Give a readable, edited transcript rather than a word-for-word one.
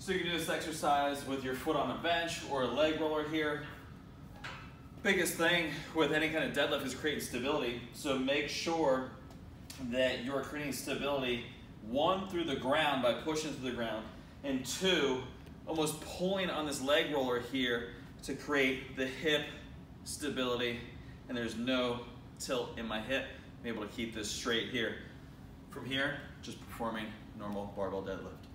So you can do this exercise with your foot on a bench or a leg roller here. Biggest thing with any kind of deadlift is creating stability. So make sure that you're creating stability, one, through the ground by pushing through the ground, and two, almost pulling on this leg roller here to create the hip stability, and there's no tilt in my hip. I'm able to keep this straight here. From here, just performing normal barbell deadlift.